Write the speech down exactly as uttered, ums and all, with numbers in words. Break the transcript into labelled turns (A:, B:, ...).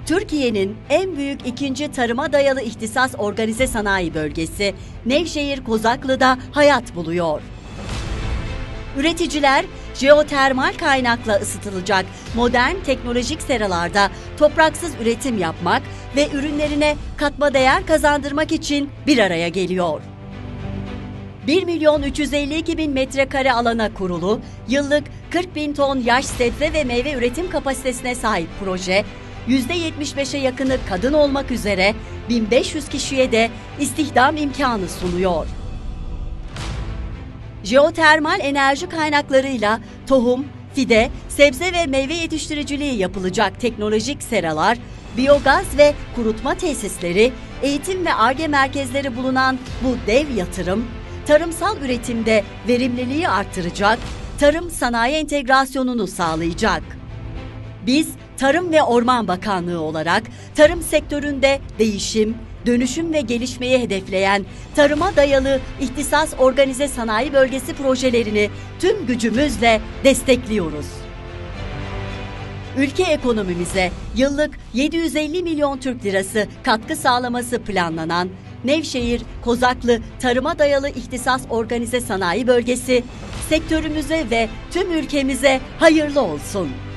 A: Türkiye'nin en büyük ikinci tarıma dayalı ihtisas organize sanayi bölgesi Nevşehir Kozaklı'da hayat buluyor. Üreticiler jeotermal kaynakla ısıtılacak modern teknolojik seralarda topraksız üretim yapmak ve ürünlerine katma değer kazandırmak için bir araya geliyor. bir milyon üç yüz elli iki bin metrekare alana kurulu, yıllık kırk bin ton yaş sebze ve meyve üretim kapasitesine sahip proje, yüzde yetmiş beşe yakını kadın olmak üzere bin beş yüz kişiye de istihdam imkanı sunuyor. Jeotermal enerji kaynaklarıyla tohum, fide, sebze ve meyve yetiştiriciliği yapılacak teknolojik seralar, biyogaz ve kurutma tesisleri, eğitim ve Ar-Ge merkezleri bulunan bu dev yatırım, tarımsal üretimde verimliliği artıracak, tarım sanayi entegrasyonunu sağlayacak. Biz Tarım ve Orman Bakanlığı olarak tarım sektöründe değişim, dönüşüm ve gelişmeyi hedefleyen tarıma dayalı ihtisas organize sanayi bölgesi projelerini tüm gücümüzle destekliyoruz. Ülke ekonomimize yıllık yedi yüz elli milyon Türk lirası katkı sağlaması planlanan Nevşehir Kozaklı Tarıma Dayalı İhtisas Organize Sanayi Bölgesi sektörümüze ve tüm ülkemize hayırlı olsun.